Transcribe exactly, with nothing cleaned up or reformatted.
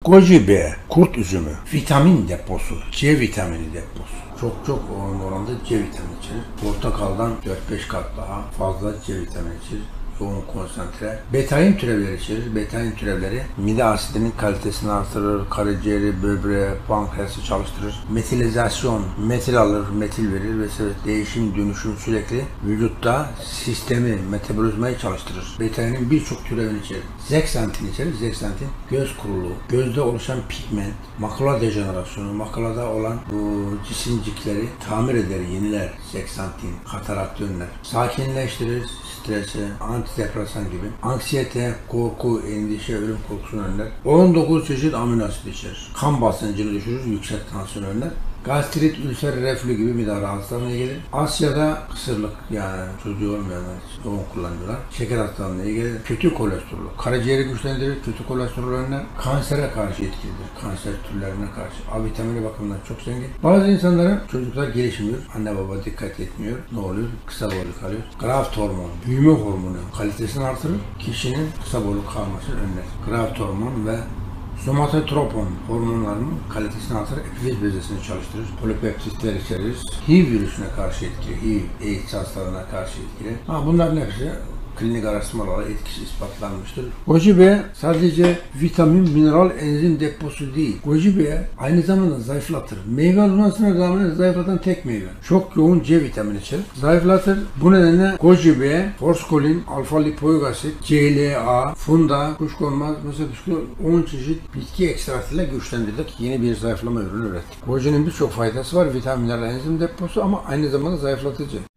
Goji B, kurt üzümü, vitamin deposu, C vitamini deposu. Çok çok oranda C vitamini içerir. Portakaldan dört beş kat daha fazla C vitamini içerir. Yoğun konsantre. Betain türevleri içerir. Betain türevleri mide asidinin kalitesini artırır, karaciğeri, böbreği, pankreası çalıştırır. Metilizasyon, metil alır, metil verir ve değişim, dönüşüm sürekli vücutta sistemi, metabolizmayı çalıştırır. Betainin birçok türevini içerir. Zeksantin içerir. Zeksantin göz kuruluğu, gözde oluşan pigment, makula dejenerasyonu, makulada olan bu cisimcikleri tamir eder, yeniler. Zeksantin, katarakt önler. Sakinleştirir, stresi, antidepresan gibi, anksiyete, korku, endişe, ölüm korkusunu önler. on dokuz çeşit amino asit içerir. Kan basıncını düşürür, yüksek tansiyon önler. Gastrit, ülser, reflü gibi mide rahatsızlığına gelir. Asya'da kısırlık, yani çocuğu olmayanlar yoğun kullanıyorlar. Şeker hastalığına gelir. Kötü kolesterol, karaciğeri güçlendirir, kötü kolesterol önler. Kansere karşı etkilidir. Kanser türlerine karşı. A vitamini bakımından çok zengin. Bazı insanların çocuklar gelişmiyor. Anne baba dikkat etmiyor. Ne oluyor? Kısa boylu kalıyor. Growth hormon, büyüme hormonu kalitesini artırır. Kişinin kısa boylu kalmasını önler. Growth hormon ve somatotropin hormonlarının kalitesini artırır, epifiz bezesini çalıştırır, polipeptitler içerir, H I V virüsüne karşı etkili, H I V, AIDS hastalığına karşı etkili. Ha, bunların hepsi klinik araştırmalarla etkisi ispatlanmıştır. Goji B sadece vitamin, mineral, enzim deposu değil. Goji B aynı zamanda zayıflatır. Meyve olmasına rağmen zayıflatan tek meyve. Çok yoğun C vitamini içerir. Zayıflatır. Bu nedenle Goji B, forskolin, alfa lipoik asit, C L A, funda, kuşkonmaz, mesela on çeşit bitki ekstratıyla güçlendirdik. Yeni bir zayıflama ürünü ürettik. Goji'nin birçok faydası var. Vitaminler, enzim deposu ama aynı zamanda zayıflatıcı.